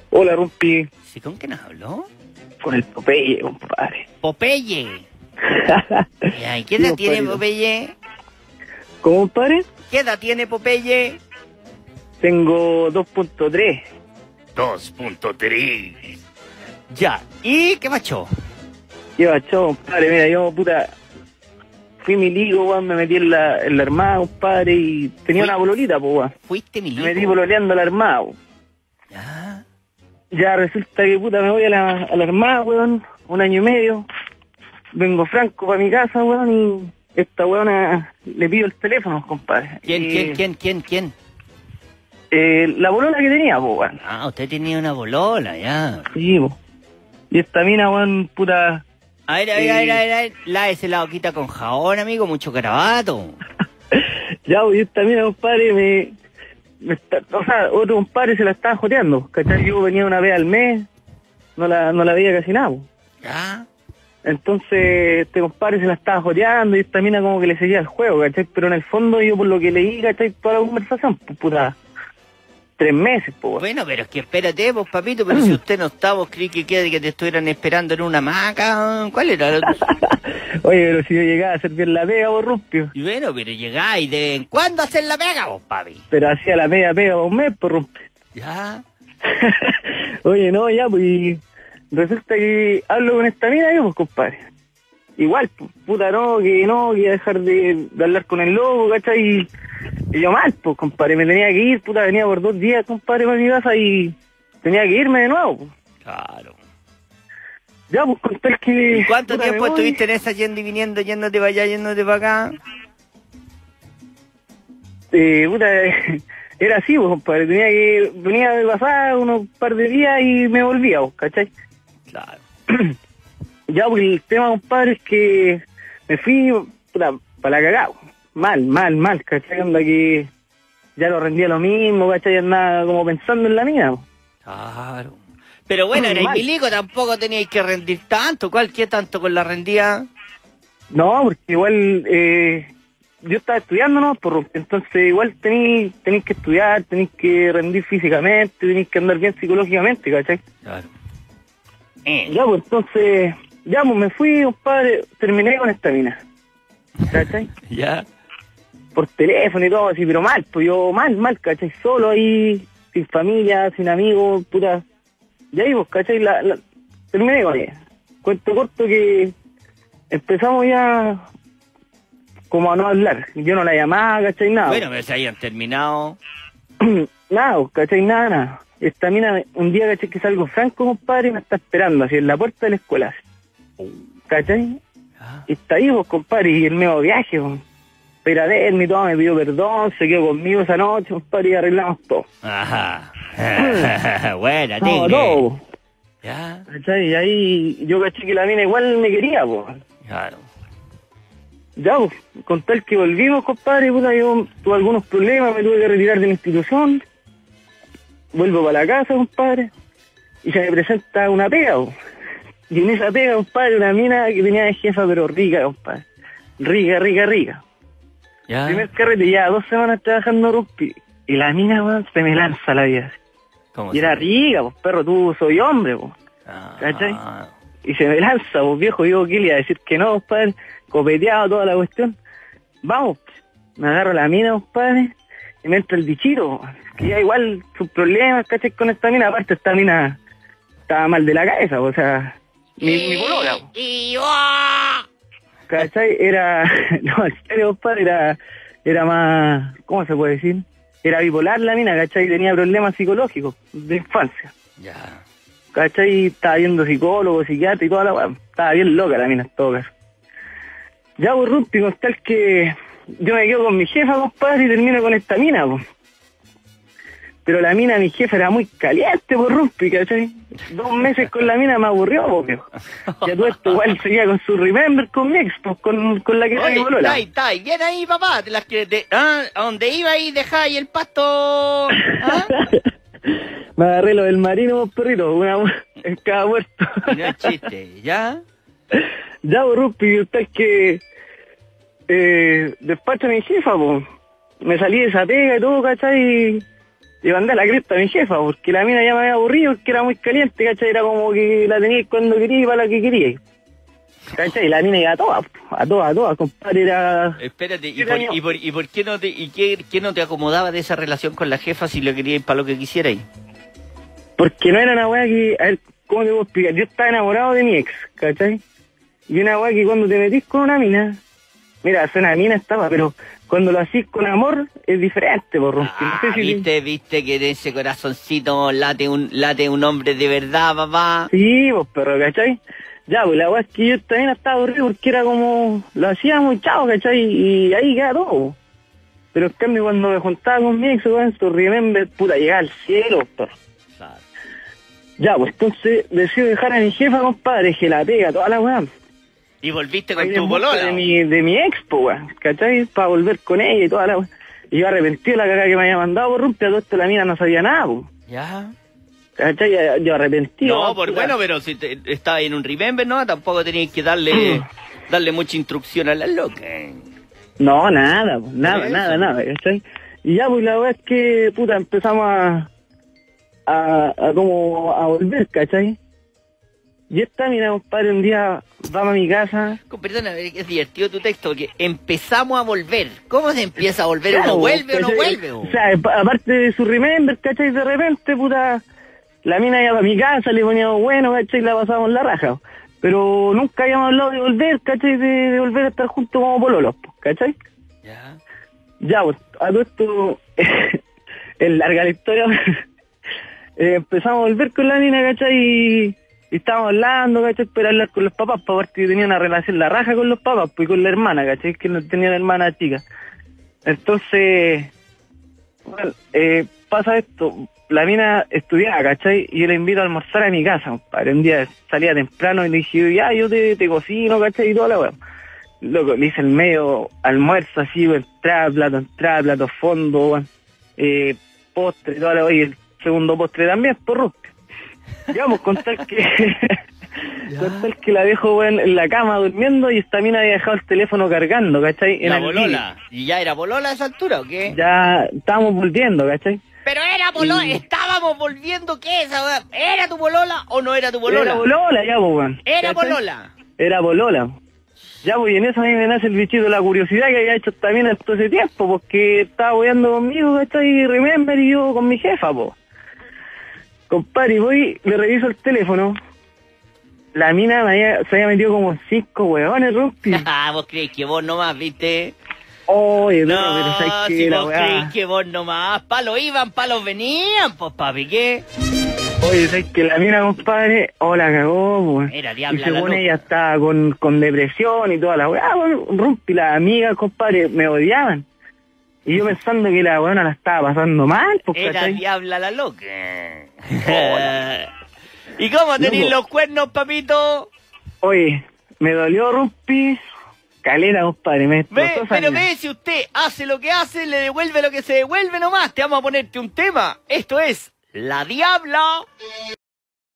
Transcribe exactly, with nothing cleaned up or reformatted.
Hola, Rumpi. ¿Sí, con quién habló? Con el Popeye, compadre. Popeye. Ya, ¿y qué edad Sí, tiene compadrito. Popeye? ¿Cómo, compadre? ¿Qué edad tiene Popeye? Tengo dos punto tres. dos punto tres. Ya, ¿y qué macho? ¿Qué bachó, compadre? Mira, yo, puta, fui milico, weón, me metí en la, en la armada, compadre, y tenía Fui- una bololita, pues, weón. ¿Fuiste Me milico? metí pololeando a la armada, weón. Ya. Ya resulta que, puta, me voy a la, a la armada, weón, un año y medio. Vengo franco para mi casa, weón, y esta weona le pido el teléfono, compadre. ¿Quién, Y, quién, quién, quién, quién? Eh, la bolola que tenía, pues, weón. Ah, usted tenía una bolola, ya. Sí, po. Y esta mina, weón, puta... A ver, a ver, a ver, a ver, a ver. La ese lado quita con jabón, amigo, mucho carabato. Ya, pues, y esta mina, compadre, me... me está- o sea, otro compadre se la estaba joteando, ¿cachai? Yo venía una vez al mes, no la, no la veía casi nada, po. Ya. Entonces, este compadre se la estaba joteando y esta mina como que le seguía el juego, ¿cachai? Pero en el fondo yo por lo que leí, ¿cachai? Toda la conversación, pues, puta... Tres meses, po, weón. Bueno, pero es que espérate, pues, papito, pero si usted no estaba, vos creí que queda que te estuvieran esperando en una hamaca. ¿Cuál era? Oye, pero si yo llegaba a hacer bien la pega, vos, Rumpio. Y bueno, pero llegáis de vez en cuando a hacer la pega, vos, papi. Pero hacía la media pega por un mes, por Rumpio. Ya. Oye, no, ya, pues, y resulta que hablo con esta mina, yo, pues, compadre. Igual, pu- puta, no, que no, que iba a dejar de, de hablar con el lobo, ¿cachai? Y, y yo mal, pues, compadre, me tenía que ir, puta, venía por dos días, compadre, para mi casa y tenía que irme de nuevo, pues. Claro. Ya, pues, contar que... ¿Y cuánto puta, tiempo me voy. estuviste en esa yendo y viniendo, yéndote para allá, yéndote para acá? Eh, puta, era así, pues, compadre, tenía que... Venía de pasar unos par de días y me volvía, pues, ¿cachai? Claro. Ya, pues el tema, compadre, es que me fui puta, para la cagada. Mal, mal, mal, ¿cachai? Onda que ya lo rendía lo mismo, ¿cachai? Andaba como pensando en la mía. po. Claro. Pero bueno, en el Mal. milico tampoco teníais que rendir tanto. ¿Cuál qué tanto con la rendía? No, porque igual eh, yo estaba estudiando, ¿no? Por, entonces igual tenéis tenéis que estudiar, tenéis que rendir físicamente, tenéis que andar bien psicológicamente, ¿cachai? Claro. Eh. Ya, pues entonces, ya, pues me fui, compadre, terminé con esta mina, ¿cachai? Ya. Por teléfono y todo así, pero mal, pues yo mal, mal, ¿cachai? Solo ahí, sin familia, sin amigos, puta. Y ahí, pues, ¿cachai? La, la, terminé con ella. Cuento corto que empezamos ya como a no hablar. Yo no la llamaba, ¿cachai? Nada. Bueno, pero se habían terminado. Nada, pues, ¿cachai? Nada, nada. Esta mina, un día, ¿cachai? Que salgo franco, compadre, y me está esperando, así, en la puerta de la escuela, así. ¿Cachai? Ah. Y está ahí, pues, compadre, y el nuevo viaje, pues. Pero a verme y todo, me pidió perdón, se quedó conmigo esa noche, compadre, y arreglamos todo. Ajá. Buena, No, tigre. todo. Ya. ¿Cachai? Y ahí yo caché que la mina igual me quería, pues. Claro. Ya, pues, con tal que volvimos, compadre, puta, yo tuve algunos problemas, me tuve que retirar de la institución. Vuelvo para la casa, compadre, y se me presenta una pega, pues. Y en esa pega, compadre, una mina que tenía de jefa, pero rica, compadre. Rica, rica, rica. Ya. Primer carrete, ya dos semanas trabajando Rumpi. Y la mina, weón, se me lanza a la vida. ¿Cómo Y era se- rica, pues, perro, tú soy hombre, pues. Ah. ¿Cachai? Y se me lanza, pues, viejo, yo, ¿qué le iba a decir que no, compadre? Copeteado toda la cuestión. Vamos, me agarro la mina, compadre, y me entra el bichito, pues. Que ya igual sus problemas, ¿cachai? Con esta mina, aparte esta mina estaba mal de la cabeza, o sea, mi, mi polola, pues. Y ¡ah! ¿Cachai? Era, no, en serio, compadre, era, era más, ¿cómo se puede decir? Era bipolar la mina, ¿cachai? Tenía problemas psicológicos de infancia, Ya. ¿cachai? Estaba viendo psicólogo, psiquiatra y toda la weá. Estaba bien loca la mina en todo caso. Ya, pues, Rumpi, con tal que yo me quedo con mi jefa, compadre, y termino con esta mina, pues. Pero la mina, mi jefa, era muy caliente, por Rumpi, ¿cachai? Dos meses con la mina me aburrió, po, viejo. Ya todo esto igual seguía con su remember con mi ex, pues, con, con la que era mi Oye, polola. está ahí, está ahí. Bien ahí, papá. De las que, de, ah, a donde iba y dejaba ahí el pasto. ¿Ah? Me agarré lo del marino, perrito, una en cada puerto. Y no es chiste, ¿ya? Ya, pues, Rumpi, usted es que eh, despacho a mi jefa, pues. Me salí de esa pega y todo, ¿cachai? Y mandé a la cresta a mi jefa, porque la mina ya me había aburrido, porque era muy caliente, ¿cachai? Era como que la teníais cuando quería y para la que quería. ¿Cachai? Y la mina iba a todas, a todas, a todas, compadre, era... Espérate, ¿y por, y por, y por qué no te y qué, qué no te acomodaba de esa relación con la jefa si lo queríais para lo que quisierais? Porque no era una weá que... A ver, ¿cómo te puedo explicar? Yo estaba enamorado de mi ex, ¿cachai? Y una weá que cuando te metís con una mina... Mira, suena mina estaba, pero... Cuando lo hacís con amor, es diferente, por Rumpi. Ah, no sé si viste, viste que en ese corazoncito late un, late un hombre de verdad, papá. Sí, pues, perro, ¿cachai? Ya, pues la weá es que yo también estaba aburrido porque era como... Lo hacíamos y chao, ¿cachai? Y ahí queda todo. Pero en cambio cuando me juntaba con mi ex, weón, su remember, puta, llegaba al cielo, perro. Claro. Ya, pues entonces decido dejar a mi jefa, compadre, que la pega toda la weá. ¿Y volviste con Ahí tu en busca polola? De mi, de mi ex, pues, weón, ¿cachai? Para volver con ella y toda la weá. Y yo arrepentido de la cagada que me había mandado por Rumpi, a todo esto la mina no sabía nada, pues. Ya. ¿Cachai? Yo, yo arrepentido. No, por puta. bueno, pero si te, estaba en un remember, ¿no? Tampoco tenías que darle darle mucha instrucción a la loca. No, nada, pues, nada, Eso. nada, nada, ¿cachai? Y ya, pues la verdad es que, puta, empezamos a, a, a como a volver, ¿cachai? Y esta mina, compadre, un día vamos a mi casa. Con- Perdona, es divertido tu texto, porque empezamos a volver. ¿Cómo se empieza a volver? Claro, ¿Uno vuelve o no ¿cachai? vuelve? O sea, pa- aparte de su remember, ¿cachai? De repente, puta, la mina iba a mi casa, le poníamos bueno, ¿cachai? La pasábamos la raja. Pero nunca habíamos hablado de volver, ¿cachai? De, de volver a estar juntos como pololos, ¿cachai? Ya. Ya, pues, a todo esto, es larga la historia. eh, empezamos a volver con la mina, ¿cachai? Y, y estábamos hablando, ¿cachai? Para hablar con los papás, para ver que tenía una relación la raja con los papás, pues y con la hermana, ¿cachai? Que no tenía la hermana chica. Entonces, bueno, eh, pasa esto, la mina estudiaba, ¿cachai? Y yo la invito a almorzar a mi casa, compadre. Un día salía temprano y le dije, ya, yo te, te cocino, ¿cachai? Y toda la weá. Loco, le hice el medio almuerzo así, weón, entrada, plato, entrada, plato, fondo, weón, eh, postre, toda la weá, y el segundo postre también, por Rumpi. Ya, pues, contar que... contar que la dejo, weón, en la cama durmiendo y esta mina había dejado el teléfono cargando, ¿cachai? En La el bolola. ¿Y ya era bolola a esa altura o qué? living. Ya estábamos volviendo, ¿cachai? Pero era bolola, Y- estábamos volviendo, ¿qué esa weá? ¿Era tu bolola o no era tu bolola? Era bolola, ya, pues, weón. Era ¿cachai? bolola. Era bolola. Ya, pues, y en eso a mí me nace el bichito de la curiosidad que había hecho también en todo ese tiempo, porque estaba weando conmigo, ¿cachai? Y remember, y yo con mi jefa, po. Compadre, y voy, le reviso el teléfono, la mina me había, se había metido como cinco huevones, Rumpi. Ah, vos crees que vos nomás, ¿viste? Oye, no, No, pero ¿sabes qué? si La vos weá. crees que vos nomás, palos iban, palos venían, pues papi, ¿qué? Oye, ¿sabes que la mina, compadre? Oh, la cagó, pues. Era Y diabla la según loca. ella estaba con, con depresión y toda la weá, bueno, Rumpi, las amigas, compadre, me odiaban. Y yo pensando que la weona la estaba pasando mal, pues, Era ¿cachai? diabla la loca. ¿Y cómo tenés Loco. los cuernos, papito? Oye, me dolió, Rumpi. Calera, compadre, me Ve, destrozó esa pero mina. ve, si usted hace lo que hace, le devuelve lo que se devuelve nomás. Te vamos a ponerte un tema. Esto es La Diabla.